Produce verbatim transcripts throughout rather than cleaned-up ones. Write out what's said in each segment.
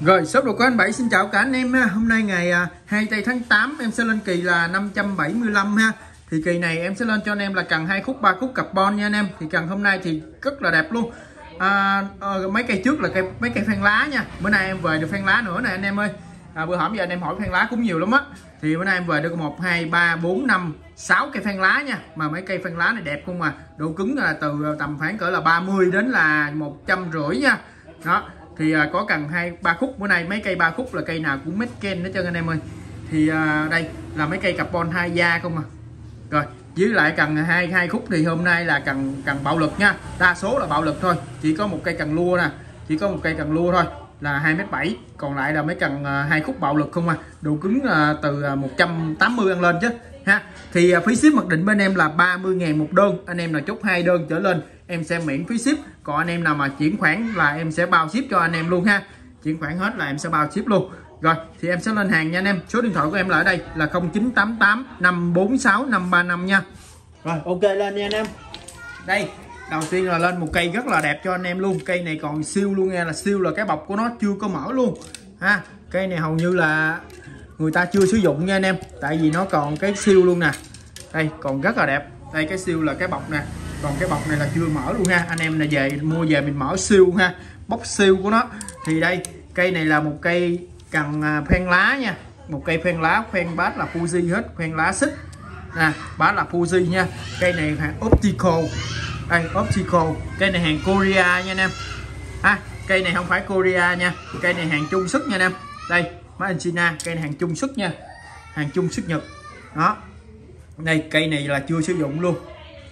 Rồi, shop đồ của anh Bảy xin chào cả anh em ha. Hôm nay ngày hai tây tháng tám em sẽ lên kỳ là năm trăm bảy mươi lăm ha. Thì kỳ này em sẽ lên cho anh em là cần hai khúc ba khúc carbon nha anh em. Thì cần hôm nay thì rất là đẹp luôn. À, à, mấy cây trước là cây mấy cây phan lá nha. Bữa nay em về được phan lá nữa nè anh em ơi. À, bữa hổm giờ anh em hỏi phan lá cũng nhiều lắm á. Thì bữa nay em về được một hai ba bốn năm sáu cây phan lá nha. Mà mấy cây phan lá này đẹp không mà. Độ cứng là từ tầm khoảng cỡ là ba mươi đến là một trăm rưỡi nha. Đó. Thì à, có cần hai ba khúc. Bữa nay mấy cây ba khúc là cây nào cũng made ken hết trơn anh em ơi. Thì à, đây là mấy cây carbon hai da không à. Rồi với lại cần hai hai khúc thì hôm nay là cần cần bạo lực nha, đa số là bạo lực thôi, chỉ có một cây cần lua nè, chỉ có một cây cần lua thôi là hai mét bảy, còn lại là mấy cần hai khúc bạo lực không à. Độ cứng à, từ một trăm tám mươi ăn lên chứ ha. Thì à, phí ship mặc định bên em là ba mươi ngàn một đơn, anh em nào chốt hai đơn trở lên em sẽ miễn phí ship, còn anh em nào mà chuyển khoản là em sẽ bao ship cho anh em luôn ha, chuyển khoản hết là em sẽ bao ship luôn. Rồi thì em sẽ lên hàng nha anh em. Số điện thoại của em là ở đây là không chín tám tám năm bốn sáu năm ba năm nha. Rồi ok lên nha anh em. Đây đầu tiên là lên một cây rất là đẹp cho anh em luôn. Cây này còn siêu luôn nha, là siêu là cái bọc của nó chưa có mở luôn ha. Cây này hầu như là người ta chưa sử dụng nha anh em, tại vì nó còn cái siêu luôn nè. Đây còn rất là đẹp. Đây cái siêu là cái bọc nè, còn cái bọc này là chưa mở luôn ha. Anh em là về mua về mình mở siêu ha, bóc siêu của nó. Thì đây cây này là một cây cần phan lá nha, một cây phan lá, phan bát là Fuji hết, phan lá xích nè, bát là Fuji nha. Cây này hàng optical, đây optical, cây này hàng Korea nha anh em. À, cây này không phải Korea nha, cây này hàng Trung xuất nha anh em. Đây Made in China, cây này hàng Trung xuất nha, hàng Trung xuất Nhật. Đó, đây cây này là chưa sử dụng luôn,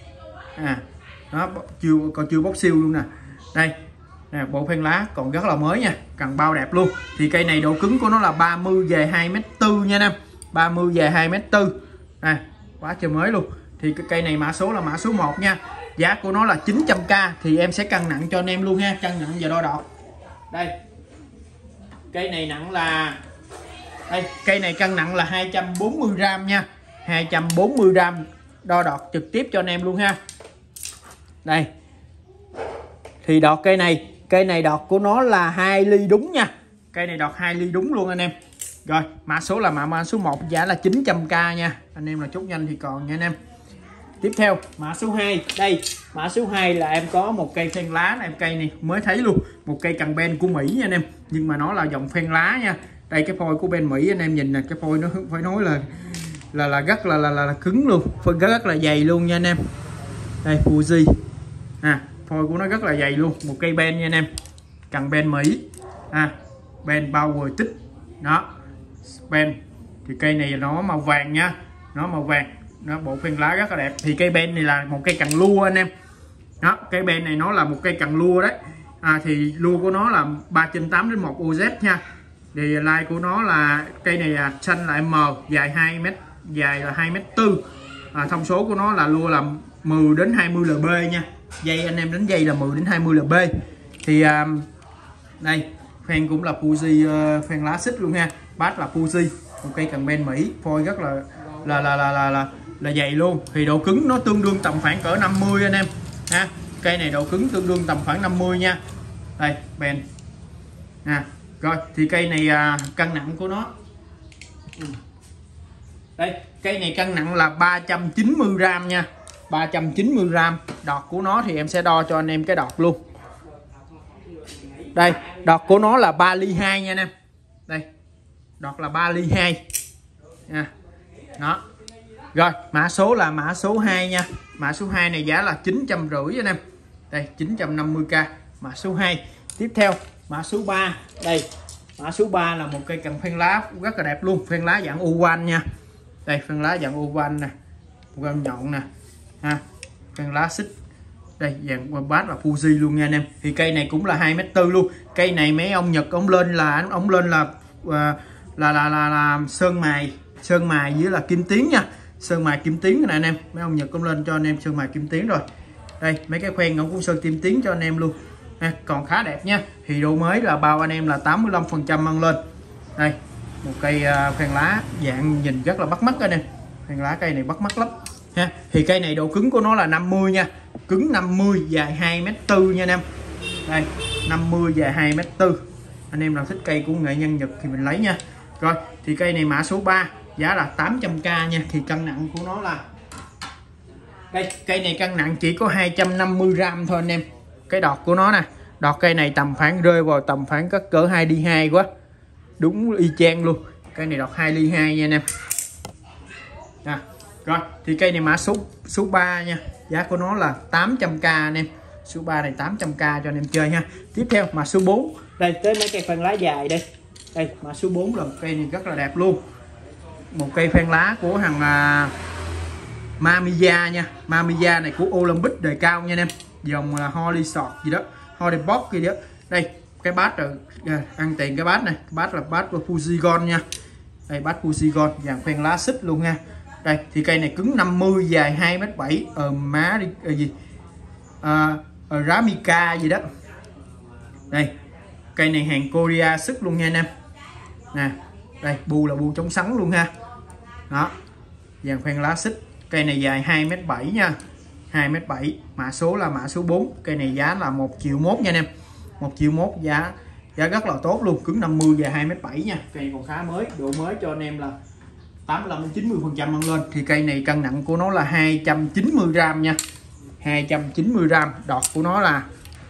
à nó chưa còn chưa bóc siêu luôn nè. Đây nè, bộ phan lá còn rất là mới nha, cần bao đẹp luôn. Thì cây này độ cứng của nó là ba mươi về hai mét tư nha anh em, ba mươi về hai mét tư nè, quá trời mới luôn. Thì cái cây này mã số là mã số một nha, giá của nó là chín trăm k. Thì em sẽ cân nặng cho anh em luôn ha, cân nặng và đo đạc. Đây cây này nặng là đây cây này cân nặng là hai trăm bốn mươi gram nha, hai trăm bốn mươi gram, đo đạc trực tiếp cho anh em luôn ha. Đây thì đọt cây này, cây này đọt của nó là hai ly đúng nha, cây này đọt hai ly đúng luôn anh em. Rồi mã số là mã, mã số một, giá là chín trăm k nha, anh em là chốt nhanh thì còn nha anh em. Tiếp theo mã số hai, đây mã số hai là em có một cây phan lá này, em cây này mới thấy luôn, một cây cần ben của Mỹ nha anh em, nhưng mà nó là dòng phan lá nha. Đây cái phôi của ben Mỹ anh em nhìn nè, cái phôi nó phải nói là là là rất là là, là, là cứng luôn, phôi rất, rất là dày luôn nha anh em. Đây Fuji à, phôi của nó rất là dày luôn, một cây ben nha anh em, cần ben Mỹ à, ben power tích đó, ben thì cây này nó màu vàng nha, nó màu vàng, nó bộ phan lá rất là đẹp. Thì cây ben này là một cây cần lua anh em, đó cây ben này nó là một cây cần lua đấy. À, thì lua của nó là ba trên tám đến một ô zét nha. Thì like của nó là cây này là xanh là M, dài hai mét, dài là hai mét tư. À, thông số của nó là lua là mười đến hai mươi lb nha, dây anh em đánh dây là mười đến hai mươi lb. Thì à, đây phan cũng là Fuji, uh, phan lá xích luôn ha, bát là Fuji, một cây cần ben Mỹ, phôi rất là là là là là là, là dày luôn. Thì độ cứng nó tương đương tầm khoảng cỡ năm mươi anh em ha, cây này độ cứng tương đương tầm khoảng năm mươi nha. Đây ben à, rồi thì cây này à, cân nặng của nó đây, cây này cân nặng là ba trăm chín mươi gram nha, ba trăm chín mươi gram. Đọt của nó thì em sẽ đo cho anh em cái đọt luôn. Đây đọt của nó là ba ly hai nha anh em, đây đọt là ba ly hai nha. Đó rồi mã số là mã số hai nha, mã số hai này giá là chín trăm rưỡi anh em, đây chín trăm năm mươi k mã số hai. Tiếp theo mã số ba, đây mã số ba là một cây cần phan lá rất là đẹp luôn, phan lá dạng oval nha. Đây phan lá dạng oval nè, oval nhọn nè ha, phan lá xích, đây dạng bát là Fuji luôn nha anh em. Thì cây này cũng là hai mét tư luôn. Cây này mấy ông Nhật ông lên là ông lên là là là là, là, là sơn mài, sơn mài với là kim tuyến nha, sơn mài kim tuyến nè anh em. Mấy ông Nhật ông lên cho anh em sơn mài kim tuyến rồi. Đây mấy cái khoen ông cũng sơn kim tuyến cho anh em luôn. À, còn khá đẹp nha. Thì độ mới là bao anh em là tám mươi lăm phần trăm ăn lên. Đây một cây uh, phan lá dạng nhìn rất là bắt mắt anh em, phan lá cây này bắt mắt lắm ha. Thì cây này độ cứng của nó là năm mươi nha, cứng năm mươi, dài hai mét tư nha anh em. Đây năm mươi dài hai mét tư anh em nào thích cây của nghệ nhân Nhật thì mình lấy nha. Rồi thì cây này mã số ba, giá là tám trăm k nha. Thì cân nặng của nó là đây, cây này cân nặng chỉ có hai trăm năm mươi gram thôi anh em. Cái đọt của nó nè, đọt cây này tầm khoảng rơi vào tầm khoảng cỡ cỡ hai ly hai quá, đúng y chang luôn. Cây này đọt hai ly hai nha anh em. À, rồi thì cây này mã số số ba nha, giá của nó là tám trăm k anh em. Số ba này tám trăm k cho anh em chơi ha. Tiếp theo mã số bốn, đây tới mấy cây phan lá dài đây. Đây mã số bốn là một cây này rất là đẹp luôn, một cây phan lá của thằng uh, Mamiya nha. Mamiya này của Olympic đời cao nha anh em, dòng uh, Holy Short gì đó, Holy Box gì đó. Đây cái bát rồi, uh, ăn tiền cái bát này, cái bát là bát của Fujigon nha. Đây bát Fujigon dàn phan lá xích luôn nha. Đây thì cây này cứng năm mươi, dài hai mét bảy, ờ má đi ờ, gì à, ờ, Ramika gì đó. Đây cây này hàng Korea sức luôn nha anh em nè. Đây bu là bu chống sắn luôn ha. Đó dàn phan lá xích, cây này dài hai mét bảy nha, hai mét bảy, mã số là mã số bốn. Cây này giá là một triệu mốt nha anh em, một triệu mốt, giá giá rất là tốt luôn, cứng năm mươi, dài hai mét bảy nha. Cây còn khá mới, độ mới cho anh em là tám mươi lăm đến chín mươi phần trăm ăn lên. Thì cây này cân nặng của nó là hai trăm chín mươi gram nha, hai trăm chín mươi gram. Đọt của nó là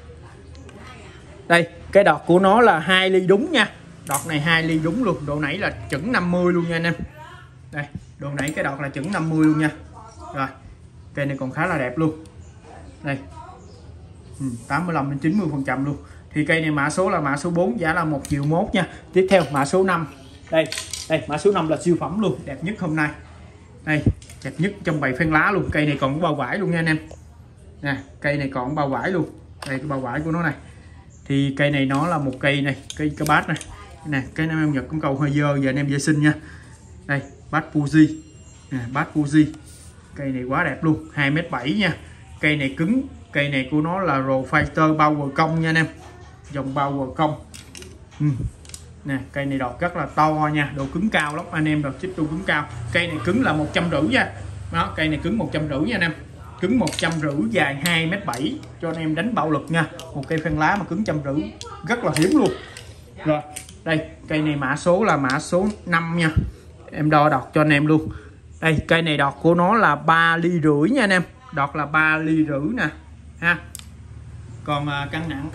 đây, cái đọt của nó là hai ly đúng nha. Đọt này hai ly đúng luôn, độ nảy là chuẩn năm mươi luôn nha anh em. Đây độ nảy cái đọt là chuẩn năm mươi luôn nha. Rồi cây này còn khá là đẹp luôn. Đây ừ, tám mươi lăm đến chín mươi phần trăm luôn. Thì cây này mã số là mã số bốn, giá là một triệu mốt nha. Tiếp theo mã số năm, đây đây mã số năm là siêu phẩm luôn, đẹp nhất hôm nay. Đây đẹp nhất trong bầy phan lá luôn. Cây này còn có bao vải luôn nha anh em nè, cây này còn bao vải luôn. Đây cái bao vải của nó này. Thì cây này nó là một cây này, cây cái bát này nè, cái anh em Nhật cũng cầu hơi dơ, giờ anh em vệ sinh nha. Đây bát Fuji nè, bát Fuji, cây này quá đẹp luôn, hai mét bảy nha. Cây này cứng, cây này của nó là Pro Fighter Power công nha anh em, dòng Power công. ừ. Nè cây này đọt rất là to nha, độ cứng cao lắm anh em, đọt chích độ cứng cao. Cây này cứng là một trăm rưỡi nha. Đó cây này cứng một trăm rưỡi nha anh em, cứng một trăm rưỡi, dài hai mét bảy cho anh em đánh bạo lực nha. Một cây phan lá mà cứng trăm rưỡi rất là hiếm luôn. Rồi đây cây này mã số là mã số năm nha, em đo đọt cho anh em luôn. Đây cây này đọt của nó là ba ly rưỡi nha anh em, đọt là ba ly rưỡi nè ha. Còn uh, cân nặng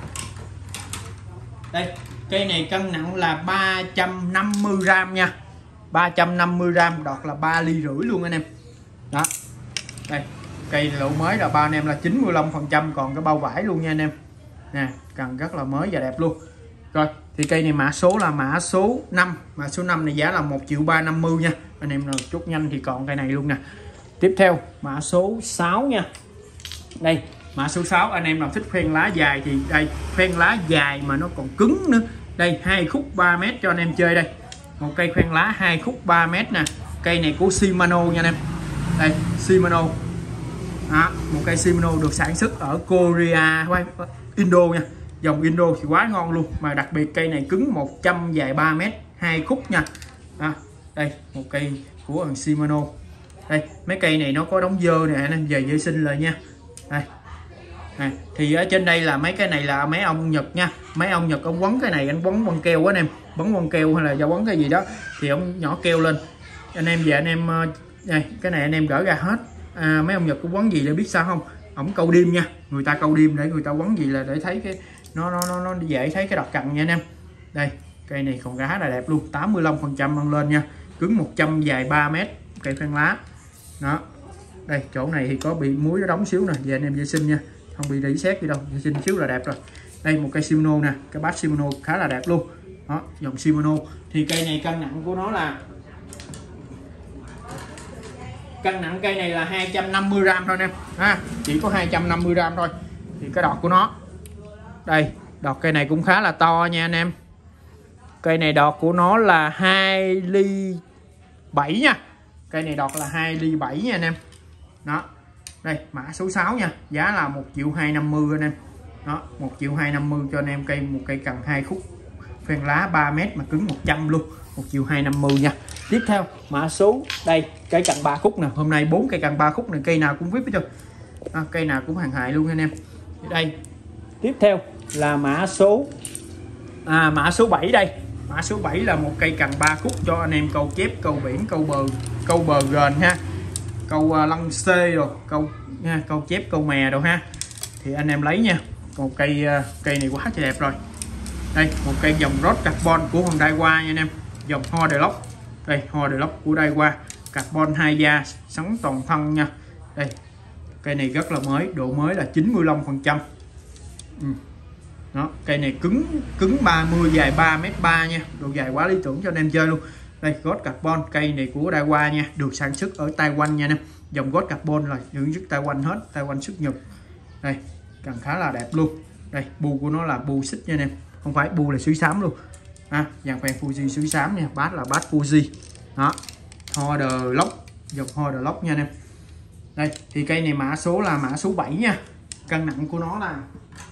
đây, cây này cân nặng là ba trăm năm mươi gram nha, ba trăm năm mươi gram, đọt là ba ly rưỡi luôn anh em. Đó đây cây độ mới là ba anh em là chín mươi lăm phần trăm, còn cái bao vải luôn nha anh em nè, cần rất là mới và đẹp luôn. Rồi thì cây này mã số là mã số năm, mã số năm này giá là một triệu ba trăm năm mươi nha. Anh em nào chút nhanh thì còn cây này luôn nè. Tiếp theo mã số sáu nha. Đây mã số sáu, anh em nào thích phan lá dài thì đây, phan lá dài mà nó còn cứng nữa. Đây hai khúc ba mét cho anh em chơi đây. Một cây phan lá hai khúc ba mét nè. Cây này của Shimano nha anh em. Đây Shimano. Đó, một cây Shimano được sản xuất ở Korea, Indo nha. Dòng Indo thì quá ngon luôn, mà đặc biệt cây này cứng một trăm, dài ba mét, hai khúc nha. Đó, đây một cây của thằng Shimano. Đây mấy cây này nó có đóng dơ nè, anh em về vệ sinh lại nha. Đây à, thì ở trên đây là mấy cái này là mấy ông Nhật nha, mấy ông Nhật ông quấn cái này, anh quấn băng keo á anh em, bắn băng keo hay là do quấn cái gì đó thì ông nhỏ keo lên. Anh em về anh em đây, cái này anh em gỡ ra hết. À, mấy ông Nhật cũng quấn gì để biết sao không, ổng câu đêm nha, người ta câu đêm để người ta quấn gì là để thấy cái nó nó nó, nó dễ thấy cái đọt cằn nha anh em. Đây cây này còn khá là đẹp luôn, tám mươi lăm phần trăm ăn lên nha, cứng một trăm, dài ba mét, cây phan lá. Đó đây chỗ này thì có bị muối nó đóng xíu nè, về anh em vệ sinh nha, không bị rỉ sét gì đâu, vệ sinh xíu là đẹp rồi. Đây một cây Shimano nè, cái bát Shimano khá là đẹp luôn. Đó dòng Shimano. Thì cây này cân nặng của nó là cân nặng cây này là hai trăm năm mươi gram thôi anh em ha, chỉ có hai trăm năm mươi gram thôi. Thì cái đọt của nó đây, đọt cây này cũng khá là to nha anh em. Cây này đọt của nó là hai ly bảy nha, cây này đọt là hai ly bảy nha anh em. Đó đây mã số sáu nha, giá là một triệu hai trăm năm mươi anh em. Đó một triệu hai trăm năm mươi cho anh em, cây một cây cần hai khúc phan lá ba mét mà cứng một trăm luôn, một triệu hai trăm năm mươi nha. Tiếp theo mã số đây, cây cần ba khúc nè, hôm nay bốn cây cần ba khúc này, cây nào cũng vip hết trơn. À, cây nào cũng hàng hại luôn anh em. Đây tiếp theo là mã số À, mã số bảy đây. Mã số bảy là một cây cần ba khúc cho anh em câu chép, câu biển, câu bờ, câu bờ gền ha, câu uh, lăng xê rồi, câu nha, câu chép, câu mè đâu ha. Thì anh em lấy nha. Một cây uh, cây này quá trời đẹp rồi. Đây, một cây dòng rod carbon của Honda Daiwa nha anh em. Dòng Ho Deluxe. Đây, Ho Deluxe của Daiwa, carbon hai da, sắn toàn thân nha. Đây. Cây này rất là mới, độ mới là chín mươi lăm phần trăm. Ừ. Đó, cây này cứng cứng ba mươi, dài ba mét ba nha, độ dài quá lý tưởng cho anh em chơi luôn. Đây, gót carbon, cây này của Daiwa nha, được sản xuất ở Taiwan nha anh em. Dòng gót carbon là những chiếc Taiwan hết, Taiwan xuất Nhật. Đây, cần khá là đẹp luôn. Đây, bu của nó là bu xích nha anh em, không phải bu là sứ xám luôn. À, dàn khoen Fuji sứ xám nha, bát là bát Fuji. Đó, Ho Deluxe, dòng Ho Deluxe nha anh em. Đây, thì cây này mã số là mã số bảy nha. Cân nặng của nó là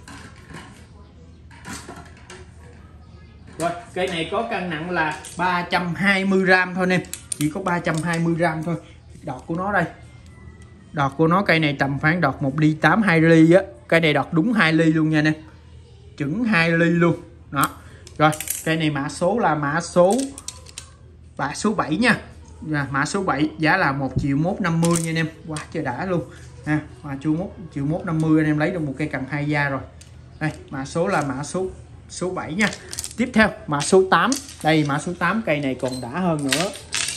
rồi, cây này có cân nặng là ba trăm hai mươi gram thôi anh em. Chỉ có ba trăm hai mươi gram thôi. Đọt của nó đây. Đọt của nó cây này tầm khoảng đọt một ly tám, hai ly á. Cây này đọt đúng hai ly luôn nha anh em. Chuẩn hai ly luôn. Đó. Rồi, cây này mã số là mã số mã số bảy nha. Và mã số bảy giá là một triệu một trăm năm mươi nha anh em. Quá trời đã luôn. Ha, mã số một triệu một trăm năm mươi anh em lấy được một cây cần hai da rồi. Đây, mã số là mã số số bảy nha. Tiếp theo mã số tám. Đây, mã số tám, cây này còn đã hơn nữa.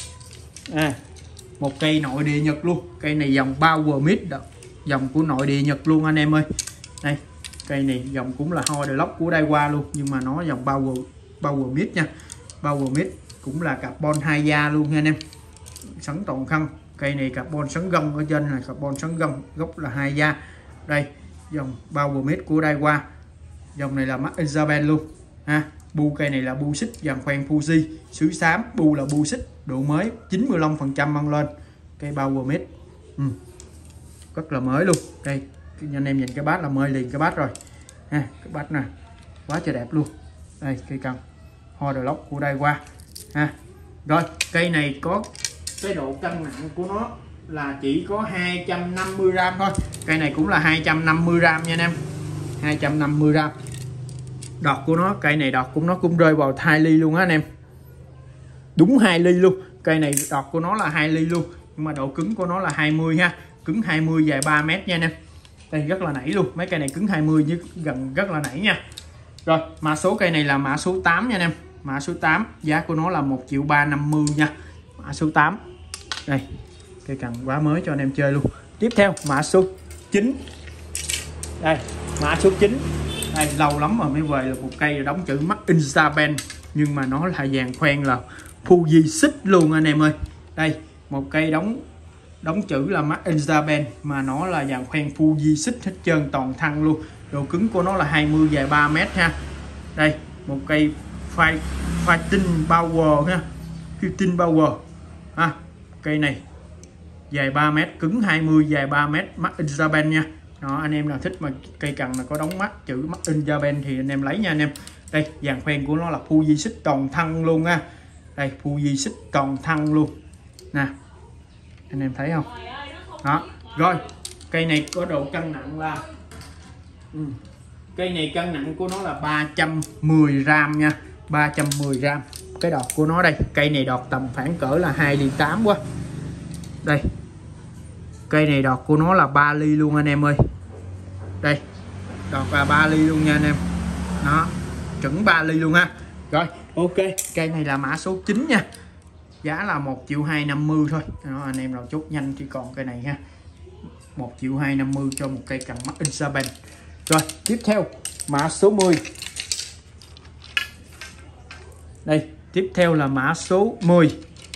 À, một cây nội địa Nhật luôn. Cây này dòng Power Mid, dòng của nội địa Nhật luôn anh em ơi. Đây, cây này dòng cũng là Ho Deluxe của Daiwa luôn, nhưng mà nó dòng Power Power Mid nha. Power Mid cũng là carbon hai da luôn nha anh em. Sắn toàn thân. Cây này carbon sắn gông, ở trên là carbon sắn gông, gốc là hai da. Đây, dòng Power Mid của Daiwa. Dòng này là Made in Japan luôn. Ha, bu cây này là bu xích, dàn khoen Fuji sứ xám, bu là bu xích, độ mới chín mươi lăm phần trăm mang lên. Cây Power Mid. Ừ. Rất là mới luôn. Đây, anh em nhìn cái bát là mời liền cái bát rồi. Ha, cái bát này quá trời đẹp luôn. Đây, cây cần Ho Deluxe của Daiwa. Ha. Rồi, cây này có cái độ cân nặng của nó là chỉ có hai trăm năm mươi gram thôi. Cây này cũng là hai trăm năm mươi gram nha anh em. hai trăm năm mươi gram. Đọt của nó, cây này đọt cũng nó cũng rơi vào hai ly luôn á anh em. Đúng hai ly luôn. Cây này đọt của nó là hai ly luôn, nhưng mà độ cứng của nó là hai mươi ha. Cứng hai mươi, dài ba mét nha anh em. Đây rất là nảy luôn. Mấy cây này cứng hai mươi nhưng gần rất là nảy nha. Rồi, mã số cây này là mã số tám nha anh em. Mã số tám, giá của nó là một triệu ba trăm năm mươi nha. Mã số tám. Đây, cây cần quá mới cho anh em chơi luôn. Tiếp theo mã số chín. Đây, mã số chín. Đây, lâu lắm rồi mới về là một cây đóng chữ Made in Japan, nhưng mà nó là dàn khoen là Fuji xích luôn anh em ơi. Đây, một cây đóng đóng chữ là Made in Japan mà nó là dàn khoen Fuji xích hết trơn toàn thân luôn. Độ cứng của nó là hai mươi, dài ba mét ha. Đây, một cây Fight, Fighting Power ha. Fighting Power. Ha, cây này dài ba mét, cứng hai mươi, dài ba mét, Made in Japan nha. Đó, anh em nào thích mà cây cần mà có đóng mắt chữ Made in Japan thì anh em lấy nha anh em. Đây, dàn khoen của nó là Fuji xích toàn thân luôn ha. Đây, Fuji xích toàn thân luôn nè, anh em thấy không? Đó, rồi cây này có độ cân nặng là ừ. Cây này cân nặng của nó là ba trăm mười gram nha, ba trăm mười gram. Cái đọt của nó đây, cây này đọt tầm khoảng cỡ là hai ly tám quá. Đây, cây này đọt của nó là ba ly luôn anh em ơi. Đây, đọt là ba ly luôn nha anh em. Đó, chuẩn ba ly luôn ha. Rồi, ok, cây này là mã số chín nha. Giá là một triệu hai trăm năm mươi thôi. Đó, anh em nào chốt nhanh chỉ còn cây này ha. một triệu hai trăm năm mươi cho một cây cần Made in Japan. Rồi, tiếp theo mã số mười. Đây, tiếp theo là mã số mười.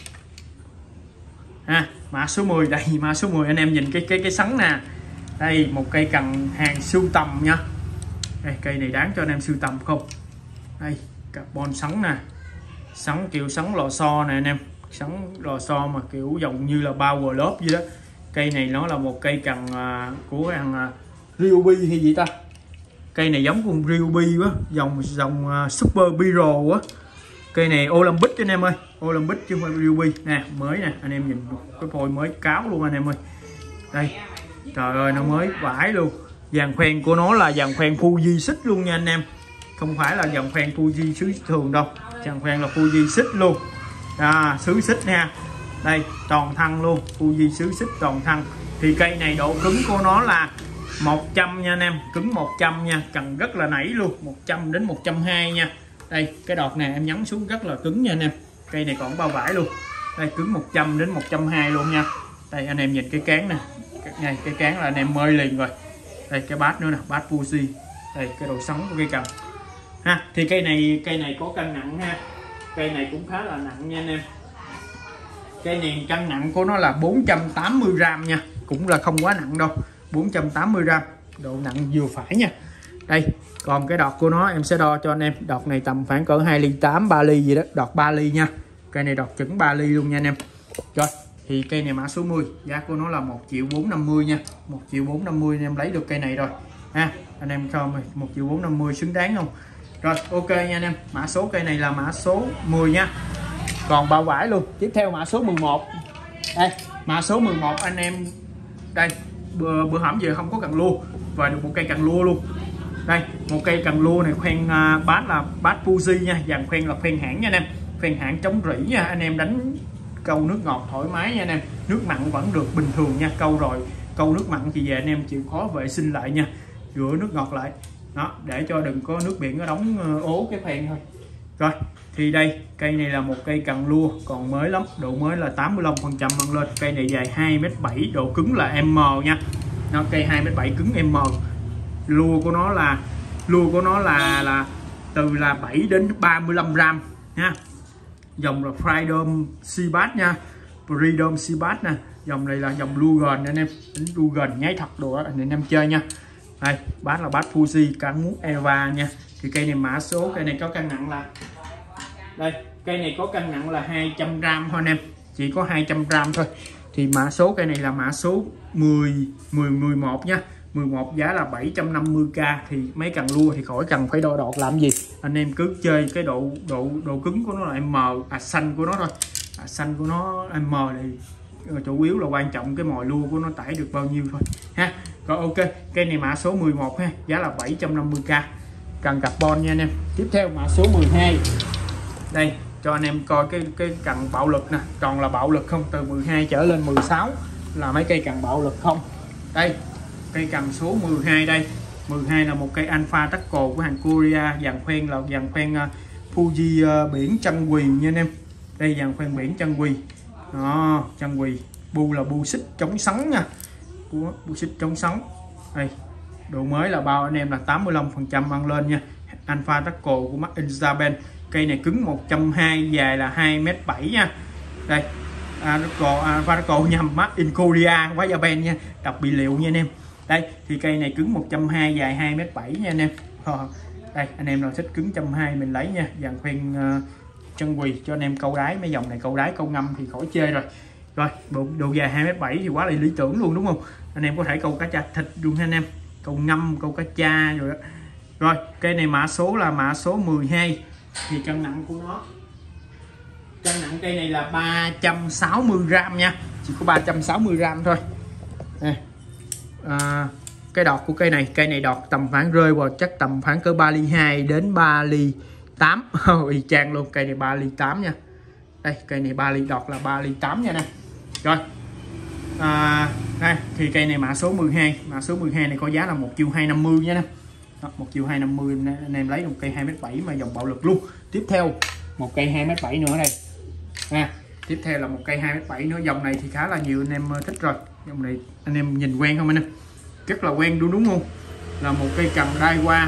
Ha, mã số mười đây, mã số mười anh em nhìn cái cái cái sắn nè. Đây, một cây cần hàng sưu tầm nha. Đây, cây này đáng cho anh em sưu tầm không? Đây, carbon sắn nè. Sắn kiểu sắn lò xo nè anh em. Sắn lò xo mà kiểu dòng như là Power lớp vậy đó. Cây này nó là một cây cần uh, của thằng uh, Ryobi hay gì ta. Cây này giống con Ryobi quá, dòng dòng uh, Super Biro á. Cây này Olympic anh em ơi, Olympic chứ không phải Ryobi nè, mới nè, anh em nhìn cái phôi mới cáo luôn anh em ơi. Đây, trời ơi nó mới vãi luôn. Dàn khoen của nó là dàn khoen Fuji xích luôn nha anh em. không phải là dòng khoen Fuji sứ thường đâu, dòng khoen là Fuji xích luôn, à, sứ xích nha. Đây toàn thân luôn, Fuji sứ xích toàn thân. Thì cây này độ cứng của nó là một trăm nha anh em, cứng một trăm nha, cần rất là nảy luôn, một trăm đến một trăm hai mươi nha. Đây cái đọt này em nhấn xuống rất là cứng nha anh em, cây này còn bao vải luôn. Đây cứng một trăm đến một trăm hai mươi luôn nha. Đây anh em nhìn cái cán nè, này cái cán là anh em mơi liền rồi. Đây cái bát nữa nè, bát Fuji. Đây cái độ sống của cây cầm ha. Thì cây này cây này có cân nặng ha, cây này cũng khá là nặng nha anh em. Cây này cân nặng của nó là bốn trăm tám mươi gam nha, cũng là không quá nặng đâu, bốn trăm tám mươi gam, độ nặng vừa phải nha. Đây còn cái đọt của nó em sẽ đo cho anh em, đọt này tầm khoảng cỡ hai ly tám, ba ly gì đó, đọt ba ly nha. Cây này đọt chuẩn ba ly luôn nha anh em. Rồi thì cây này mã số mười, giá của nó là một triệu bốn trăm năm mươi nha, một triệu bốn trăm năm mươi anh em lấy được cây này rồi ha. Anh em cho mình một triệu bốn trăm năm mươi xứng đáng không? Rồi ok nha anh em, mã số cây này là mã số mười nha, còn bao vải luôn. Tiếp theo mã số mười một. Đây mã số mười một anh em, đây bữa, bữa hổm giờ không có cần lua và được một cây cần lua luôn. Đây một cây cần lua này, khoen uh, bát là bát Fuji nha, dàn khoen là khoen hãng nha anh em, khoen hãng chống rỉ nha. Anh em đánh câu nước ngọt thoải mái nha anh em, nước mặn vẫn được bình thường nha. Câu rồi câu nước mặn thì về anh em chịu khó vệ sinh lại nha, rửa nước ngọt lại đó, để cho đừng có nước biển nó đóng uh, ố cái khoen thôi. Rồi thì đây cây này là một cây cần lua còn mới lắm, độ mới là tám mươi lăm phần trăm mang lên. Cây này dài hai mét bảy, độ cứng là M nha, nó cây hai mét bảy cứng M. Lua của nó là lua của nó là là từ là bảy đến ba mươi lăm gam nha. Dòng là Freedom Seabass nha, Freedom Seabass nè, dòng này là dòng Lugan anh em, tính Lugan nháy thật đồ đó anh em chơi nha. Đây bát là bát Fuji cán mút Eva nha. Thì cây này mã số, cây này có cân nặng là, đây cây này có cân nặng là hai trăm gam thôi anh em, chỉ có hai trăm gam thôi. Thì mã số cây này là mã số mười, mười, mười một nha, mười một giá là bảy trăm năm mươi k. Thì mấy cần lua thì khỏi cần phải đo đọt làm gì, anh em cứ chơi cái độ độ độ cứng của nó là M, à xanh của nó thôi, à xanh của nó M thì chủ yếu là quan trọng cái mồi lua của nó tải được bao nhiêu thôi ha. Rồi ok, cây này mã số mười một ha, giá là bảy trăm năm mươi k, cần carbon nha anh em. Tiếp theo mã số mười hai. Đây cho anh em coi cái cái cần bạo lực nè, còn là bạo lực không, từ mười hai trở lên mười sáu là mấy cây cần bạo lực không. Đây cây cần số mười hai, đây mười hai là một cây Alpha Taco của hàng Korea, dàn khoen là dàn khoen uh, Fuji uh, biển chân quỳ nha anh em. Đây dàn khoen biển chân quỳ đó, chân quỳ, bu là bu xích chống sóng nha, bu, bu xích chống sóng. Đây độ mới là bao anh em là tám mươi lăm phần trăm mang lên nha, Alpha Taco của Made in Japan. Cây này cứng một trăm hai mươi, dài là hai mét bảy nha. Đây Alpha Taco nhằm Made in Korea quá Japan nha, đọc bị liệu nha anh em. Đây thì cây này cứng một trăm hai mươi, dài hai mét bảy nha anh em. Đây anh em nào thích cứng một trăm hai mươi mình lấy nha, dàn khoen uh, chân quỳ cho anh em câu đáy, mấy dòng này câu đáy câu ngâm thì khỏi chơi rồi. Rồi độ, độ dài hai mét bảy thì quá là lý tưởng luôn đúng không, anh em có thể câu cá cha thịt luôn ha anh em, câu ngâm câu cá cha rồi đó. Rồi cây này mã số là mã số mười hai. Thì cân nặng của nó, cân nặng cây này là ba trăm sáu mươi gam nha, chỉ có ba trăm sáu mươi gam thôi. Đây. À, cái đọt của cây này, cây này đọt tầm khoảng rơi vào chắc tầm khoảng cỡ ba ly hai đến ba ly tám. Y chang luôn, cây này ba ly tám nha. Đây cây này ba ly, đọt là ba ly tám nha nè. Rồi à, đây thì cây này mã số mười hai, mã số mười hai này có giá là một triệu hai trăm năm mươi nha nè. một triệu hai trăm năm mươi anh em lấy một cây hai mét bảy mà dòng bạo lực luôn. Tiếp theo một cây hai mét bảy nữa đây à, tiếp theo là một cây hai mét bảy nữa. Dòng này thì khá là nhiều anh em thích rồi, dòng này anh em nhìn quen không anh em, rất là quen đúng đúng không, là một cây cần Daiwa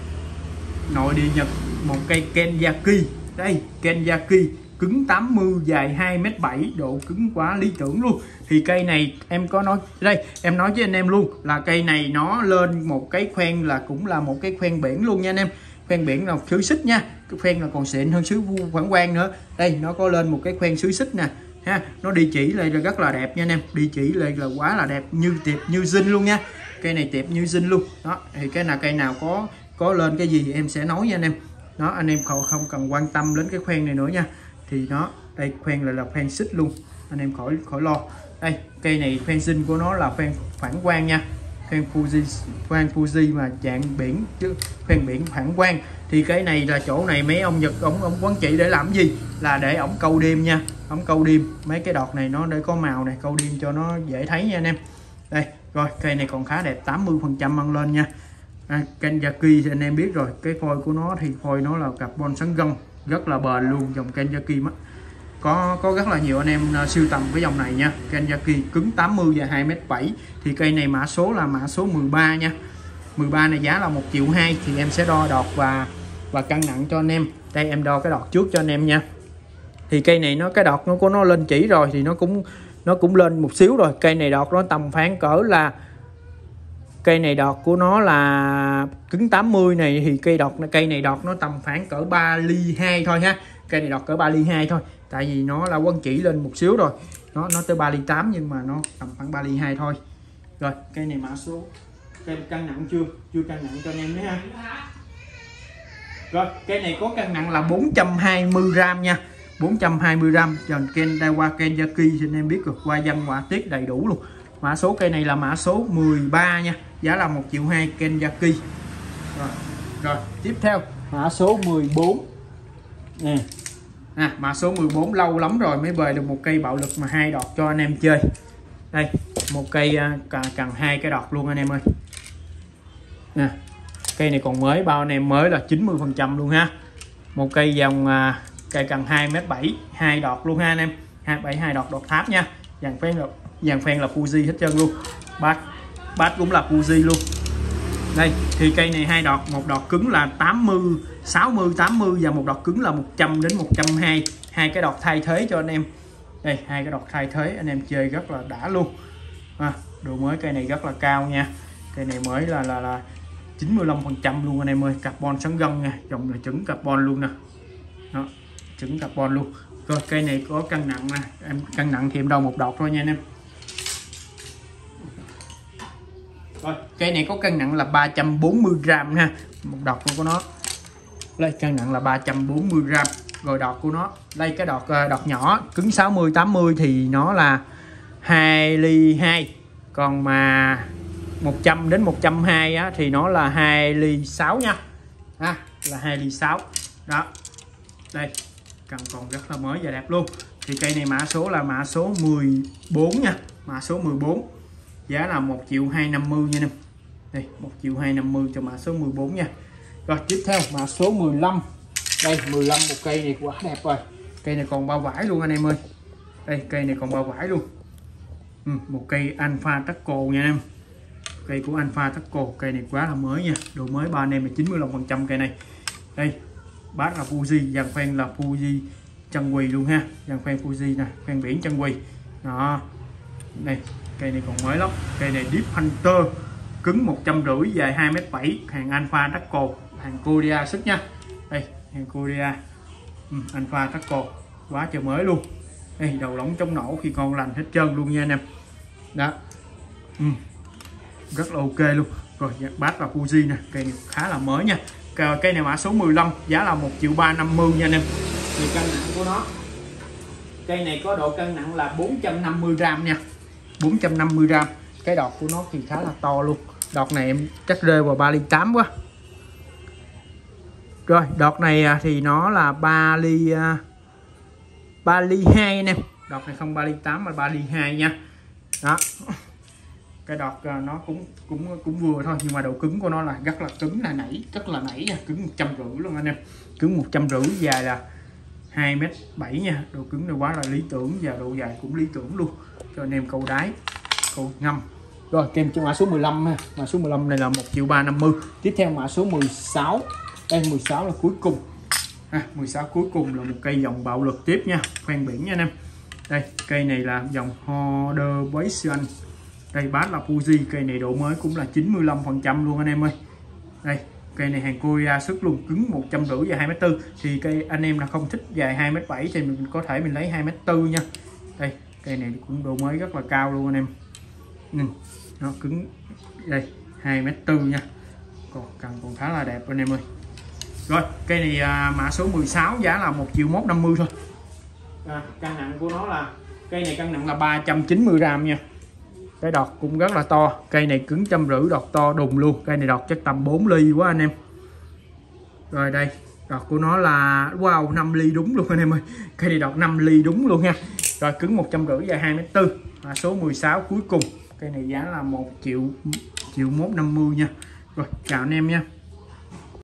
nội địa Nhật, một cây Kenzaki. Đây Kenzaki cứng tám mươi, dài hai mét bảy, độ cứng quá lý tưởng luôn. Thì cây này em có nói đây, em nói với anh em luôn là cây này nó lên một cái khoen là cũng là một cái khoen biển luôn nha anh em. Khoen biển là sứ xích nha, cái khoen là còn xịn hơn sứ phản quang nữa. Đây nó có lên một cái khoen sứ xích nè ha, nó đi chỉ lại là rất là đẹp nha anh em, đi chỉ lại là quá là đẹp, như tiệp như zin luôn nha. Cây này tiệp như zin luôn đó. Thì cái nào cây nào có có lên cái gì thì em sẽ nói nha anh em đó, anh em không không cần quan tâm đến cái khoen này nữa nha. Thì nó đây khoen lại là khoen xích luôn, anh em khỏi khỏi lo. Đây cây này khoen zin của nó là khoen phản quang nha, khoan Fuji khoan Fuji mà dạng biển chứ khoan biển phản quang. Thì cái này là chỗ này mấy ông Nhật ông ông quán chỉ để làm gì, là để ổng câu đêm nha, ổng câu đêm mấy cái đọt này nó để có màu này, câu đêm cho nó dễ thấy nha anh em. Đây rồi, cây này còn khá đẹp, tám mươi phần trăm ăn lên nha. À, Kenzaki thì anh em biết rồi, cái phôi của nó thì phôi nó là carbon sắn gân rất là bền luôn, dòng Kenzaki mắt có có rất là nhiều anh em uh, sưu tầm cái dòng này nha. Kenzaki cứng tám mươi và hai mét bảy. Thì cây này mã số là mã số mười ba nha. mười ba này giá là một triệu hai. Thì em sẽ đo đọt và và cân nặng cho anh em. Đây em đo cái đọt trước cho anh em nha. Thì cây này nó cái đọt nó của nó lên chỉ rồi thì nó cũng nó cũng lên một xíu rồi. Cây này đọt nó tầm phán cỡ là cây này đọt của nó là cứng tám mươi này, thì cây đọt cây này đọt nó tầm khoảng cỡ ba ly hai thôi ha. Cây này đọt cỡ ba ly hai thôi, tại vì nó là quân chỉ lên một xíu rồi, nó nó tới ba ly tám nhưng mà nó tầm khoảng ba ly hai thôi. Rồi cây này mã số, cây cân nặng chưa chưa cân nặng cho anh em đấy ha. Rồi cây này có cân nặng là bốn trăm hai mươi gam nha, bốn trăm hai mươi gam. Dòng Ken Daiwa Kenzaki thì anh em biết rồi, qua văn họa tiết đầy đủ luôn. Mã số cây này là mã số mười ba nha, giá là một triệu hai Kenzaki. Rồi. Rồi tiếp theo mã số mười bốn nè. À, mã số mười bốn lâu lắm rồi mới về được một cây bạo lực mà hai đọt cho anh em chơi. Đây một cây uh, cần hai cái đọt luôn anh em ơi nè. Cây này còn mới, bao anh em mới là chín mươi phần trăm luôn ha. Một cây dòng uh, cây cần hai mét bảy, hai đọt luôn ha anh em, hai bảy hai đọt đọt tháp nha. Dàn phèn là dàn phèn là Fuji hết trơn luôn, bát bát cũng là Fuji luôn. Đây thì cây này hai đọt, một đọt cứng là tám mươi, sáu mươi, tám mươi và một đọt cứng là một trăm đến một trăm hai mươi. Hai cái đọt thay thế cho anh em. Đây hai cái đọt thay thế anh em chơi rất là đã luôn. À, độ mới cây này rất là cao nha. Cây này mới là là là chín mươi lăm phần trăm luôn anh em ơi, carbon sắn gân nha, dòng là trứng carbon luôn nè. Đó, trứng carbon luôn. Rồi cây này có cân nặng nè, em cân nặng thì em đo một đọt thôi nha anh em. Rồi cây này có cân nặng là ba trăm bốn mươi gam ha, một đọt của nó. Đây cân nặng là ba trăm bốn mươi gam. Rồi đọt của nó, đây cái đọt đọt nhỏ cứng sáu mươi tám mươi thì nó là hai ly hai. Còn mà một trăm đến một trăm hai mươi á, thì nó là hai ly sáu nha. À, là hai ly sáu. Đó. Đây, cần còn rất là mới và đẹp luôn. Thì cây này mã số là mã số mười bốn nha, mã số mười bốn. Giá là một triệu hai trăm năm mươi nha em. Đây, một triệu hai trăm năm mươi cho mã số mười bốn nha. Rồi tiếp theo mã số mười lăm. Đây mười lăm, một cây này quá đẹp rồi. Cây này còn bao vải luôn anh em ơi. Đây cây này còn bao vải luôn. Ừ, một cây Alpha Taco nha em. Cây của Alpha Taco, cây này quá là mới nha. Độ mới ba anh em là chín mươi lăm phần trăm cây này. Đây, bát là Fuji, dàn phèn là Fuji chân quỳ luôn ha. Dàn phèn Fuji nè, phèn biển chân quỳ. Đó. Đây, cây này còn mới lắm. Cây này Deep Hunter, cứng một trăm rưỡi, dài hai mét bảy, hàng Alpha Taco, hàng Korea sức nha. Đây, hàng Korea. Ừ, Alpha Taco, quá trời mới luôn. Đây, đầu lóng chống nổ khi còn lành hết trơn luôn nha anh em. Đó. Ừ, rất là ok luôn. Rồi bát là Fuji nè, cây này khá là mới nha. Cây này mã số mười lăm, giá là một triệu ba trăm năm mươi nha anh em. Thì cân nặng của nó, cây này có độ cân nặng là bốn trăm năm mươi gam nha, bốn trăm năm mươi gam. Cái đọt của nó thì khá là to luôn. Đọt này em chắc rơi vào ba ly tám quá. Rồi đọt này thì nó là ba ly ba ly hai anh em. Đọt này không ba ly tám mà ba ly hai nha. Đó. Cái đọt nó cũng cũng cũng vừa thôi, nhưng mà độ cứng của nó là rất là cứng, là nảy, rất là nảy nha, cứng một trăm rưỡi luôn anh em. Cứng một trăm rưỡi, dài là hai mét bảy nha. Độ cứng này quá là lý tưởng và độ dài cũng lý tưởng luôn cho anh em câu đáy, câu ngâm. Rồi kèm cho mã số mười lăm ha. Mã số mười lăm này là một triệu ba trăm năm mươi. Tiếp theo mã số mười sáu. Đây mười sáu là cuối cùng. Ha, mười sáu cuối cùng là một cây dòng bạo lực tiếp nha, khoen biển nha anh em. Đây, cây này là dòng Holder Basin. Đây bát là Fuji, cây này độ mới cũng là chín mươi lăm phần trăm luôn anh em ơi. Đây, cây này hàng Korea xuất luôn, cứng một trăm rưỡi và hai mét bốn. Thì cây anh em là không thích dài hai mét bảy thì mình có thể mình lấy hai mét bốn nha. Đây, cây này cũng độ mới rất là cao luôn anh em. Ừ, nó cứng đây hai mét bốn nha. Còn cần còn khá là đẹp anh em ơi. Rồi, cây này à, mã số mười sáu, giá là một triệu một trăm năm mươi thôi. À, cân nặng của nó là cây này cân nặng là ba trăm chín mươi gam nha. Cái đọt cũng rất là to, cây này cứng trăm rưỡi, đọt to đùng luôn. Cây này đọt chắc tầm bốn ly quá anh em. Rồi đây, đọt của nó là wow năm ly đúng luôn anh em ơi. Cây này đọt năm ly đúng luôn nha. Rồi cứng một trăm rưỡi, dài hai mét tư, mã số mười sáu cuối cùng. Cây này giá là một triệu triệu một trăm năm mươi nha. Rồi chào anh em nha.